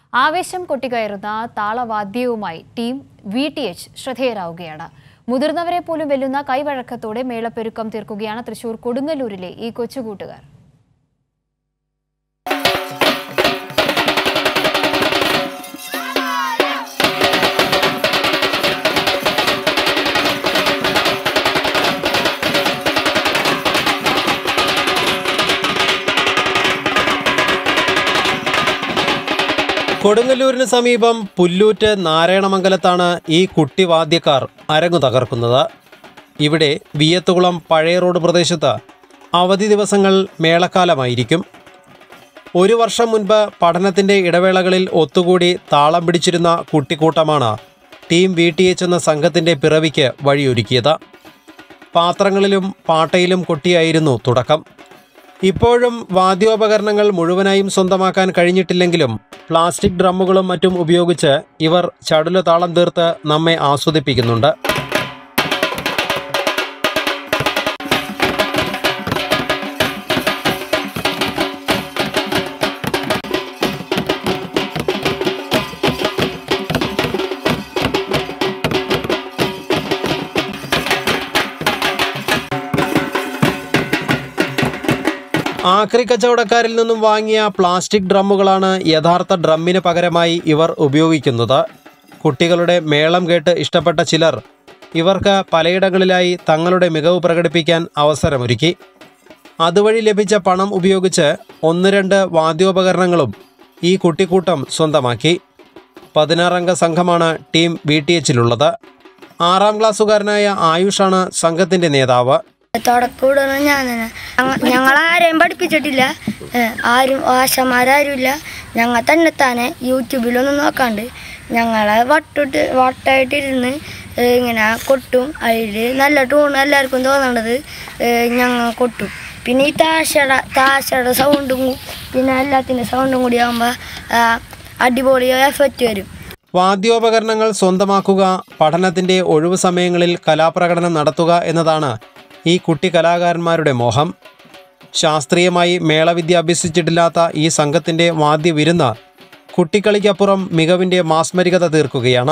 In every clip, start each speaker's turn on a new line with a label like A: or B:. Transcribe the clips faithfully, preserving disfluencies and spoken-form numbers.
A: ആവേശം കൊട്ടിക്കയറുന്ന താളവാദ്യവുമായി ടീം വി ടി എച്ച് ശ്രദ്ധേയരാവുകയാണ്. മുതിർന്നവരെ പോലും വെല്ലുന്ന കൈവഴക്കത്തോടെ മേളപ്പെരുക്കം തീർക്കുകയാണ് തൃശൂർ കൊടുങ്ങല്ലൂരിലെ ഈ കൊച്ചുകൂട്ടുകാർ.
B: കൊടുങ്ങല്ലൂരിന് സമീപം പുല്ലൂറ്റ് നാരായണമംഗലത്താണ് ഈ കുട്ടിവാദ്യക്കാർ അരങ്ങു തകർക്കുന്നത്. ഇവിടെ വിയത്തുകുളം പഴയ റോഡ് പ്രദേശത്ത് അവധി ദിവസങ്ങൾ മേളക്കാലമായിരിക്കും. ഒരു വർഷം മുൻപ് പഠനത്തിൻ്റെ ഇടവേളകളിൽ ഒത്തുകൂടി താളം പിടിച്ചിരുന്ന കുട്ടിക്കൂട്ടമാണ് ടീം വി ടി എച്ച് എന്ന സംഘത്തിൻ്റെ പിറവിക്ക് വഴിയൊരുക്കിയത്. പാത്രങ്ങളിലും പാട്ടയിലും കൊട്ടിയായിരുന്നു തുടക്കം. ഇപ്പോഴും വാദ്യോപകരണങ്ങൾ മുഴുവനായും സ്വന്തമാക്കാൻ കഴിഞ്ഞിട്ടില്ലെങ്കിലും പ്ലാസ്റ്റിക് ഡ്രമ്മുകളും മറ്റും ഉപയോഗിച്ച് ഇവർ ചടുല താളം തീർത്ത് നമ്മെ ആസ്വദിപ്പിക്കുന്നുണ്ട്. ആക്രി കച്ചവടക്കാരിൽ നിന്നും വാങ്ങിയ പ്ലാസ്റ്റിക് ഡ്രമ്മുകളാണ് യഥാർത്ഥ ഡ്രമ്മിന് പകരമായി ഇവർ ഉപയോഗിക്കുന്നത്. കുട്ടികളുടെ മേളം കേട്ട് ഇഷ്ടപ്പെട്ട ചിലർ ഇവർക്ക് പലയിടങ്ങളിലായി തങ്ങളുടെ മികവ് പ്രകടിപ്പിക്കാൻ അവസരമൊരുക്കി. അതുവഴി ലഭിച്ച പണം ഉപയോഗിച്ച് ഒന്ന് രണ്ട് വാദ്യോപകരണങ്ങളും ഈ കുട്ടിക്കൂട്ടം സ്വന്തമാക്കി. പതിനാറംഗ സംഘമാണ് ടീം വി ടി എച്ചിലുള്ളത്. ആറാം ക്ലാസ്സുകാരനായ ആയുഷാണ് സംഘത്തിൻ്റെ നേതാവ്.
C: തുടക്കൂടുന്ന ഞാൻ തന്നെ. ഞങ്ങളാരെയും പഠിപ്പിച്ചിട്ടില്ല, ആരും ആശമാരാരുമില്ല. ഞങ്ങൾ തന്നെ തന്നെ യൂട്യൂബിലൊന്നും നോക്കാണ്ട് ഞങ്ങളെ വട്ടിട്ട് വട്ടായിട്ടിരുന്ന് ഇങ്ങനെ കൊട്ടും. അതിൽ നല്ല ടൂൺ എല്ലാവർക്കും തോന്നേണ്ടത് ഞങ്ങൾ കൊട്ടും. പിന്നെ ഈ താശട താശയുടെ സൗണ്ടും പിന്നെ എല്ലാത്തിൻ്റെ സൗണ്ടും കൂടി ആകുമ്പോൾ അടിപൊളി എഫക്റ്റ് വരും.
B: വാദ്യോപകരണങ്ങൾ സ്വന്തമാക്കുക, പഠനത്തിൻ്റെ ഒഴിവു സമയങ്ങളിൽ കലാപ്രകടനം നടത്തുക എന്നതാണ് ഈ കുട്ടി കലാകാരന്മാരുടെ മോഹം. ശാസ്ത്രീയമായി മേളവിദ്യ അഭ്യസിച്ചിട്ടില്ലാത്ത ഈ സംഘത്തിൻ്റെ വാദ്യവിരുന്ന് കുട്ടിക്കളിക്കപ്പുറം മികവിൻ്റെ മാസ്മരികത തീർക്കുകയാണ്.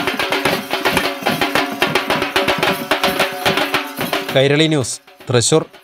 B: കൈരളി ന്യൂസ്, തൃശൂർ.